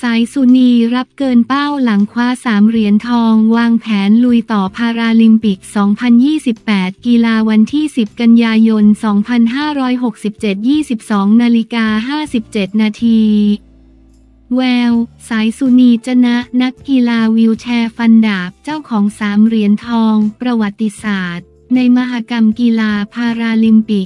สายสุนีรับเกินเป้าหลังคว้า3 เหรียญทองวางแผนลุยต่อพาราลิมปิก 2028 กีฬาวันที่ 10 กันยายน 2567 22:57 นาทีแววสายสุนีจนะนักกีฬาวีลแชร์ฟันดาบเจ้าของ3 เหรียญทองประวัติศาสตร์ในมหกรรมกีฬาพาราลิมปิก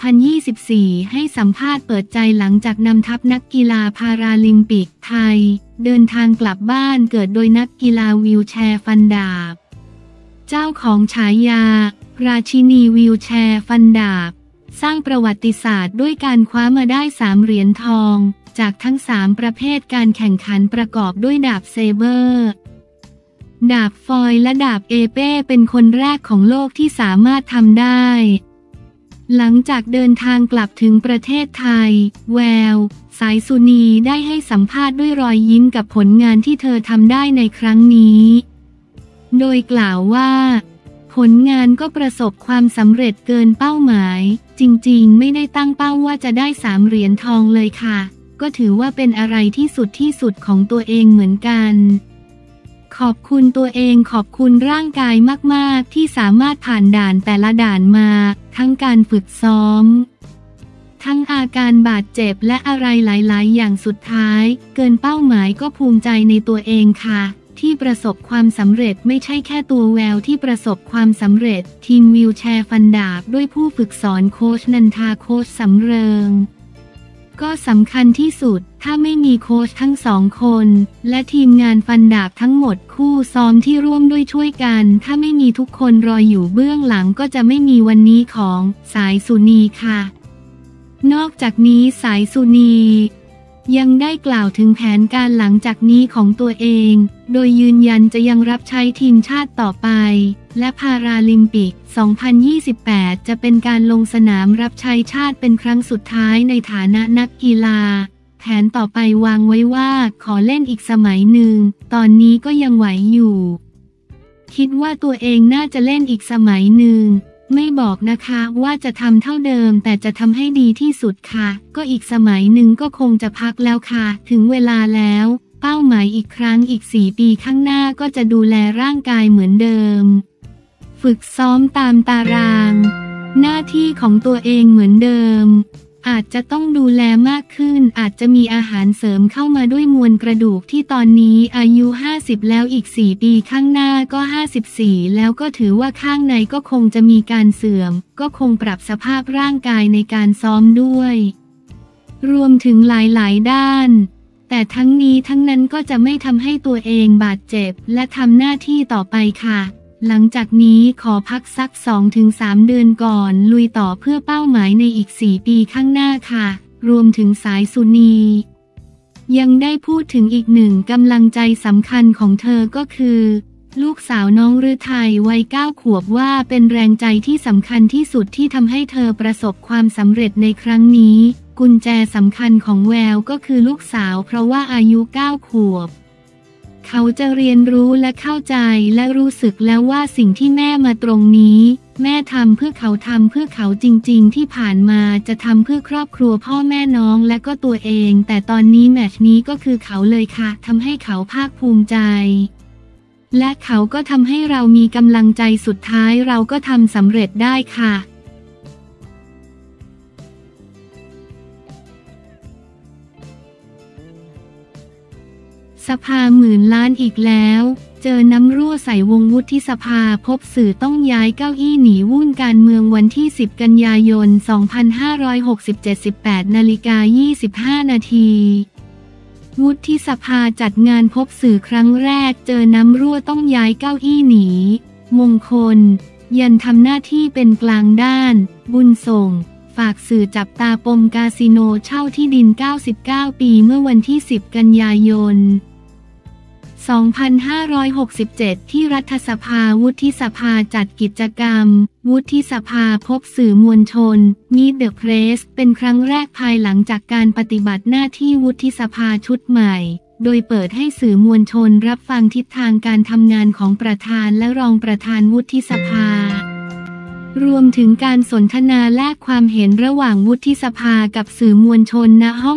2024 ให้สัมภาษณ์เปิดใจหลังจากนำทัพนักกีฬาพาราลิมปิกไทยเดินทางกลับบ้านเกิดโดยนักกีฬาวีลแชร์ฟันดาบเจ้าของฉายาราชินีวีลแชร์ฟันดาบสร้างประวัติศาสตร์ด้วยการคว้ามาได้3 เหรียญทองจากทั้ง3 ประเภทการแข่งขันประกอบด้วยดาบเซเบอร์ดาบฟอยล์และดาบเอเป้เป็นคนแรกของโลกที่สามารถทำได้หลังจากเดินทางกลับถึงประเทศไทยแววสายสุนีได้ให้สัมภาษณ์ด้วยรอยยิ้มกับผลงานที่เธอทำได้ในครั้งนี้โดยกล่าวว่าผลงานก็ประสบความสำเร็จเกินเป้าหมายจริงๆไม่ได้ตั้งเป้าว่าจะได้3 เหรียญทองเลยค่ะก็ถือว่าเป็นอะไรที่สุดของตัวเองเหมือนกันขอบคุณตัวเองขอบคุณร่างกายมากๆที่สามารถผ่านด่านแต่ละด่านมาทั้งการฝึกซ้อมทั้งอาการบาดเจ็บและอะไรหลายๆอย่างสุดท้ายเกินเป้าหมายก็ภูมิใจในตัวเองค่ะที่ประสบความสำเร็จไม่ใช่แค่ตัวแววที่ประสบความสำเร็จทีมวีลแชร์ฟันดาบด้วยผู้ฝึกสอนโค้ชนันทาโค้ชสำเริงก็สำคัญที่สุดถ้าไม่มีโค้ชทั้ง2 คนและทีมงานฟันดาบทั้งหมดคู่ซ้อมที่ร่วมด้วยช่วยกันถ้าไม่มีทุกคนรออยู่เบื้องหลังก็จะไม่มีวันนี้ของสายสุนีค่ะนอกจากนี้สายสุนียังได้กล่าวถึงแผนการหลังจากนี้ของตัวเองโดยยืนยันจะยังรับใช้ทีมชาติต่อไปและพาราลิมปิก 2028 จะเป็นการลงสนามรับใช้ชาติเป็นครั้งสุดท้ายในฐานะนักกีฬาแผนต่อไปวางไว้ว่าขอเล่นอีกสมัยหนึ่งตอนนี้ก็ยังไหวอยู่คิดว่าตัวเองน่าจะเล่นอีกสมัยหนึ่งไม่บอกนะคะว่าจะทำเท่าเดิมแต่จะทำให้ดีที่สุดค่ะก็อีกสมัยหนึ่งก็คงจะพักแล้วค่ะถึงเวลาแล้วเป้าหมายอีกครั้งอีก4 ปีข้างหน้าก็จะดูแลร่างกายเหมือนเดิมฝึกซ้อมตามตารางหน้าที่ของตัวเองเหมือนเดิมอาจจะต้องดูแลมากขึ้นอาจจะมีอาหารเสริมเข้ามาด้วยมวลกระดูกที่ตอนนี้อายุ50แล้วอีก4 ปีข้างหน้าก็54แล้วก็ถือว่าข้างในก็คงจะมีการเสื่อมก็คงปรับสภาพร่างกายในการซ้อมด้วยรวมถึงหลายๆด้านแต่ทั้งนี้ทั้งนั้นก็จะไม่ทำให้ตัวเองบาดเจ็บและทำหน้าที่ต่อไปค่ะหลังจากนี้ขอพักสัก 2-3 เดือนก่อนลุยต่อเพื่อเป้าหมายในอีก4 ปีข้างหน้าค่ะรวมถึงสายสุนียังได้พูดถึงอีกหนึ่งกำลังใจสำคัญของเธอก็คือลูกสาวน้องฤทัยวัย 9 ขวบว่าเป็นแรงใจที่สำคัญที่สุดที่ทำให้เธอประสบความสำเร็จในครั้งนี้กุญแจสำคัญของแววก็คือลูกสาวเพราะว่าอายุ 9 ขวบเขาจะเรียนรู้และเข้าใจและรู้สึกแล้วว่าสิ่งที่แม่มาตรงนี้แม่ทำเพื่อเขาทำเพื่อเขาจริงๆที่ผ่านมาจะทำเพื่อครอบครัวพ่อแม่น้องและก็ตัวเองแต่ตอนนี้แมตช์นี้ก็คือเขาเลยค่ะทำให้เขาภาคภูมิใจและเขาก็ทำให้เรามีกำลังใจสุดท้ายเราก็ทำสำเร็จได้ค่ะสภาหมื่นล้านอีกแล้วเจอน้ำรั่วใส่วงวุฒิสภาพบสื่อต้องย้ายเก้าอี้หนีวุ่นการเมืองวันที่ 10 กันยายน 2567 18:25 นาทีวุฒิสภาจัดงานพบสื่อครั้งแรกเจอน้ำรั่วต้องย้ายเก้าอี้หนีมงคลยันทำหน้าที่เป็นกลางด้านบุญส่งฝากสื่อจับตาปมคาสิโนเช่าที่ดิน99 ปีเมื่อวันที่ 10 กันยายน 2567 ที่รัฐสภาวุฒิสภาจัดกิจกรรมวุฒิสภาพบสื่อมวลชน Meet the Press เป็นครั้งแรกภายหลังจากการปฏิบัติหน้าที่วุฒิสภาชุดใหม่โดยเปิดให้สื่อมวลชนรับฟังทิศทางการทำงานของประธานและรองประธานวุฒิสภารวมถึงการสนทนาแลกความเห็นระหว่างวุฒิสภากับสื่อมวลชนณห้อง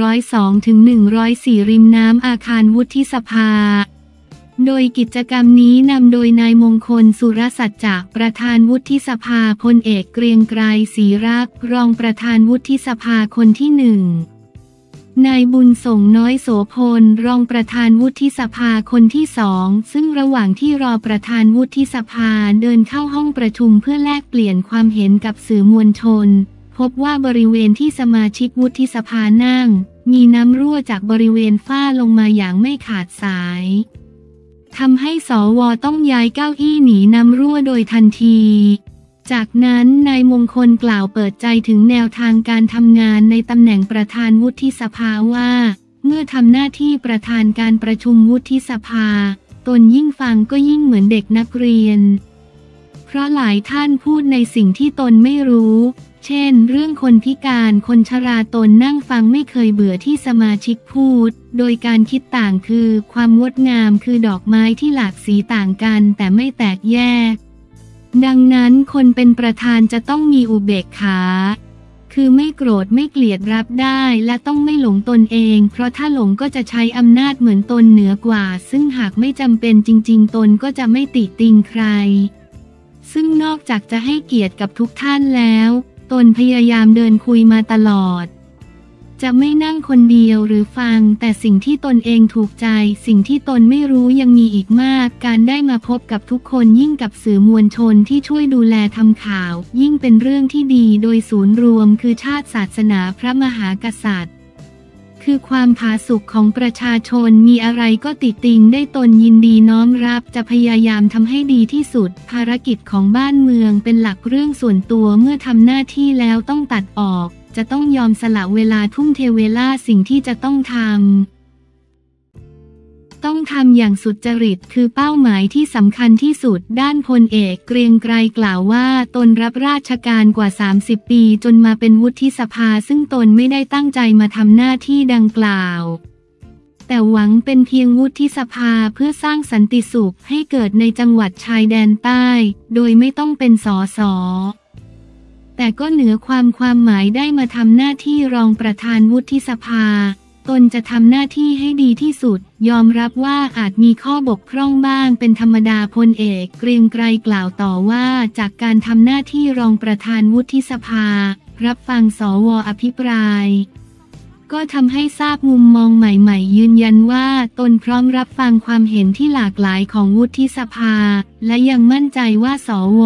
102-104 ริมน้ำอาคารวุฒิสภาโดยกิจกรรมนี้นำโดยนายมงคลสุรสัจจะประธานวุฒิสภาพลเอกเกรียงไกรศรีรักษ์รองประธานวุฒิสภาคนที่หนึ่งนายบุญส่งน้อยโสพลรองประธานวุฒิสภาคนที่สองซึ่งระหว่างที่รอประธานวุฒิสภาเดินเข้าห้องประชุมเพื่อแลกเปลี่ยนความเห็นกับสื่อมวลชนพบว่าบริเวณที่สมาชิกวุฒิสภานั่งมีน้ำรั่วจากบริเวณฝ้าลงมาอย่างไม่ขาดสายทำให้สว.ต้องย้ายเก้าอี้หนีน้ำรั่วโดยทันทีจากนั้นนายมงคลกล่าวเปิดใจถึงแนวทางการทำงานในตำแหน่งประธานวุฒิสภาว่าเมื่อทำหน้าที่ประธานการประชุมวุฒิสภาตนยิ่งฟังก็ยิ่งเหมือนเด็กนักเรียนเพราะหลายท่านพูดในสิ่งที่ตนไม่รู้เช่นเรื่องคนพิการคนชราตนนั่งฟังไม่เคยเบื่อที่สมาชิกพูดโดยการคิดต่างคือความงดงามคือดอกไม้ที่หลากสีต่างกันแต่ไม่แตกแยกดังนั้นคนเป็นประธานจะต้องมีอุเบกขาคือไม่โกรธไม่เกลียดรับได้และต้องไม่หลงตนเองเพราะถ้าหลงก็จะใช้อำนาจเหมือนตนเหนือกว่าซึ่งหากไม่จำเป็นจริงๆตนก็จะไม่ติติงใครซึ่งนอกจากจะให้เกียรติกับทุกท่านแล้วตนพยายามเดินคุยมาตลอดจะไม่นั่งคนเดียวหรือฟังแต่สิ่งที่ตนเองถูกใจสิ่งที่ตนไม่รู้ยังมีอีกมากการได้มาพบกับทุกคนยิ่งกับสื่อมวลชนที่ช่วยดูแลทำข่าวยิ่งเป็นเรื่องที่ดีโดยศูนย์รวมคือชาติศาสนาพระมหากษัตริย์คือความผาสุกของประชาชนมีอะไรก็ติติงได้ตนยินดีน้อมรับจะพยายามทำให้ดีที่สุดภารกิจของบ้านเมืองเป็นหลักเรื่องส่วนตัวเมื่อทำหน้าที่แล้วต้องตัดออกจะต้องยอมสละเวลาทุ่มเทเวลาสิ่งที่จะต้องทำอย่างสุจริตคือเป้าหมายที่สำคัญที่สุดด้านพลเอกเกรียงไกรกล่าวว่าตนรับราชการกว่า30 ปีจนมาเป็นวุฒิสภาซึ่งตนไม่ได้ตั้งใจมาทำหน้าที่ดังกล่าวแต่หวังเป็นเพียงวุฒิสภาเพื่อสร้างสันติสุขให้เกิดในจังหวัดชายแดนใต้โดยไม่ต้องเป็นสสแต่ก็เหนือความหมายได้มาทำหน้าที่รองประธานวุฒิสภาตนจะทำหน้าที่ให้ดีที่สุดยอมรับว่าอาจมีข้อบกพร่องบ้างเป็นธรรมดาพลเอกเกรียงไกรกล่าวต่อว่าจากการทำหน้าที่รองประธานวุฒิสภารับฟังสว.อภิปรายก็ทำให้ทราบมุมมองใหม่ๆยืนยันว่าตนพร้อมรับฟังความเห็นที่หลากหลายของวุฒิสภาและยังมั่นใจว่าสว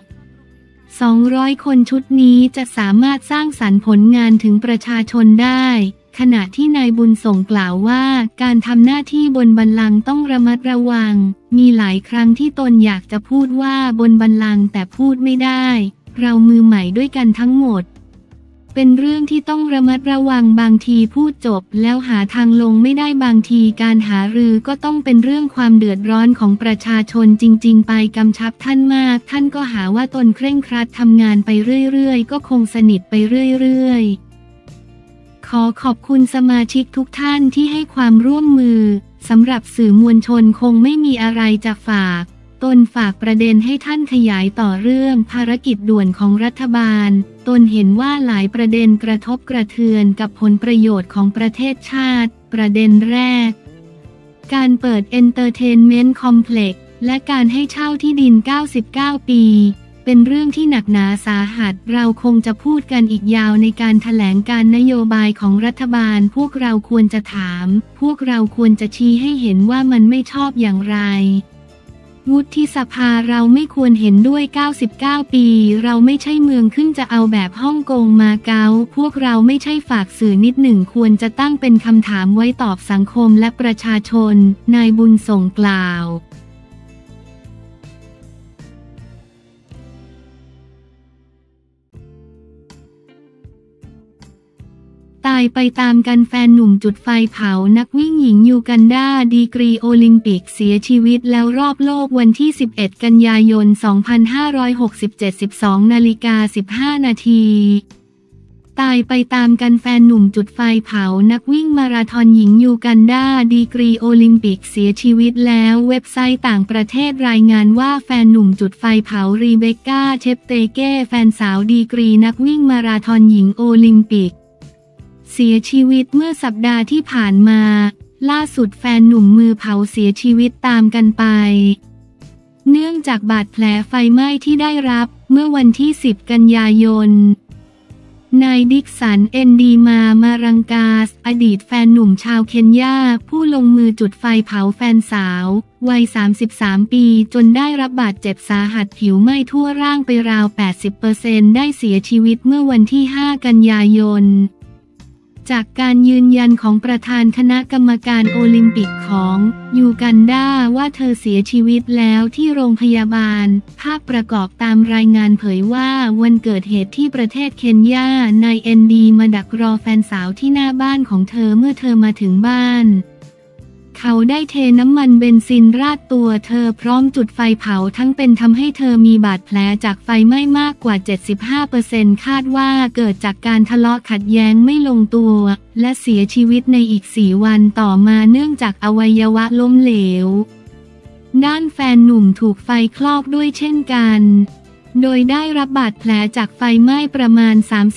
200 คนชุดนี้จะสามารถสร้างสรรค์ผลงานถึงประชาชนได้ขณะที่นายบุญส่งกล่าวว่าการทำหน้าที่บนบัลลังก์ต้องระมัดระวังมีหลายครั้งที่ตนอยากจะพูดว่าบนบัลลังก์แต่พูดไม่ได้เรามือใหม่ด้วยกันทั้งหมดเป็นเรื่องที่ต้องระมัดระวังบางทีพูดจบแล้วหาทางลงไม่ได้บางทีการหารือก็ต้องเป็นเรื่องความเดือดร้อนของประชาชนจริงๆไปกำชับท่านมากท่านก็หาว่าตนเคร่งครัดทำงานไปเรื่อยๆก็คงสนิทไปเรื่อยๆขอขอบคุณสมาชิกทุกท่านที่ให้ความร่วมมือสำหรับสื่อมวลชนคงไม่มีอะไรจะฝากตนฝากประเด็นให้ท่านขยายต่อเรื่องภารกิจด่วนของรัฐบาลตนเห็นว่าหลายประเด็นกระทบกระเทือนกับผลประโยชน์ของประเทศชาติประเด็นแรกการเปิด Entertainment Complex และการให้เช่าที่ดิน99 ปีเป็นเรื่องที่หนักหนาสาหัสเราคงจะพูดกันอีกยาวในการแถลงการนโยบายของรัฐบาลพวกเราควรจะถามพวกเราควรจะชี้ให้เห็นว่ามันไม่ชอบอย่างไรวุฒิสภาเราไม่ควรเห็นด้วย99 ปีเราไม่ใช่เมืองขึ้นจะเอาแบบฮ่องกงมาเก๊าพวกเราไม่ใช่ฝากสื่อนิดหนึ่งควรจะตั้งเป็นคำถามไว้ตอบสังคมและประชาชนนายบุญส่งกล่าว ตายไปตามกันแฟนหนุ่มจุดไฟเผานักวิ่งหญิงยูกันดาดีกรีโอลิมปิกเสียชีวิตแล้วรอบโลกวันที่ 11 กันยายน 2567 12:15 นาทีตายไปตามกันแฟนหนุ่มจุดไฟเผานักวิ่งมาราธอนหญิงยูกันดาดีกรีโอลิมปิกเสียชีวิตแล้วเว็บไซต์ต่างประเทศรายงานว่าแฟนหนุ่มจุดไฟเผารีเบคก้าเชปเตเก้แฟนสาวดีกรีนักวิ่งมาราธอนหญิงโอลิมปิกเสียชีวิตเมื่อสัปดาห์ที่ผ่านมาล่าสุดแฟนหนุ่มมือเผาเสียชีวิตตามกันไปเนื่องจากบาดแผลไฟไหม้ที่ได้รับเมื่อวันที่ 10 กันยายนนายดิกสัน เอนดีมารังกาสอดีตแฟนหนุ่มชาวเคนยาผู้ลงมือจุดไฟเผาแฟนสาววัย 33 ปีจนได้รับบาดเจ็บสาหัสผิวไหม้ทั่วร่างไปราว 80% ได้เสียชีวิตเมื่อวันที่ 5 กันยายนจากการยืนยันของประธานคณะกรรมการโอลิมปิกของยูกันดาว่าเธอเสียชีวิตแล้วที่โรงพยาบาลภาพประกอบตามรายงานเผยว่าวันเกิดเหตุที่ประเทศเคนยานายเอนดีมาดักรอแฟนสาวที่หน้าบ้านของเธอเมื่อเธอมาถึงบ้านเขาได้เทน้ำมันเบนซินราดตัวเธอพร้อมจุดไฟเผาทั้งเป็นทำให้เธอมีบาดแผลจากไฟไหม้มากกว่า 75% คาดว่าเกิดจากการทะเลาะขัดแย้งไม่ลงตัวและเสียชีวิตในอีก 4 วันต่อมาเนื่องจากอวัยวะล้มเหลวด้านแฟนหนุ่มถูกไฟคลอกด้วยเช่นกันโดยได้รับบาดแผลจากไฟไหม้ประมาณ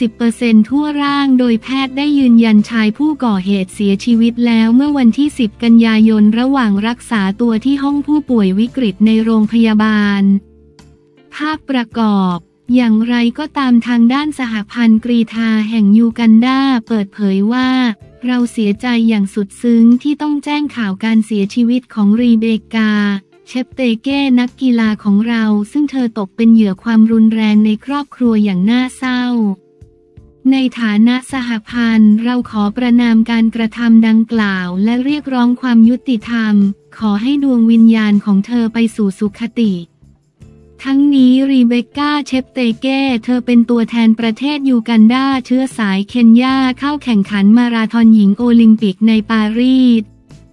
30% ทั่วร่างโดยแพทย์ได้ยืนยันชายผู้ก่อเหตุเสียชีวิตแล้วเมื่อวันที่ 10 กันยายนระหว่างรักษาตัวที่ห้องผู้ป่วยวิกฤตในโรงพยาบาลภาพประกอบอย่างไรก็ตามทางด้านสหพันธ์กรีฑาแห่งยูกันดาเปิดเผยว่าเราเสียใจอย่างสุดซึ้งที่ต้องแจ้งข่าวการเสียชีวิตของรีเบคกาเชปเตเก้นักกีฬาของเราซึ่งเธอตกเป็นเหยื่อความรุนแรงในครอบครัวอย่างน่าเศร้าในฐานะสหพันธ์เราขอประณามการกระทำดังกล่าวและเรียกร้องความยุติธรรมขอให้ดวงวิญญาณของเธอไปสู่สุคติทั้งนี้รีเบคก้าเชปเตเก้เธอเป็นตัวแทนประเทศยูกันดาเชื้อสายเคนยาเข้าแข่งขันมาราธอนหญิงโอลิมปิกในปารีส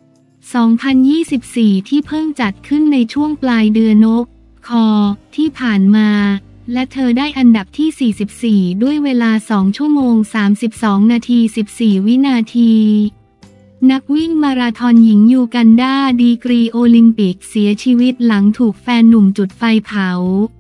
2024 ที่เพิ่งจัดขึ้นในช่วงปลายเดือนที่ผ่านมาและเธอได้อันดับที่ 44 ด้วยเวลา 2 ชั่วโมง 32 นาที 14 วินาทีนักวิ่งมาราธอนหญิงยูกันดาดีกรีโอลิมปิกเสียชีวิตหลังถูกแฟนหนุ่มจุดไฟเผา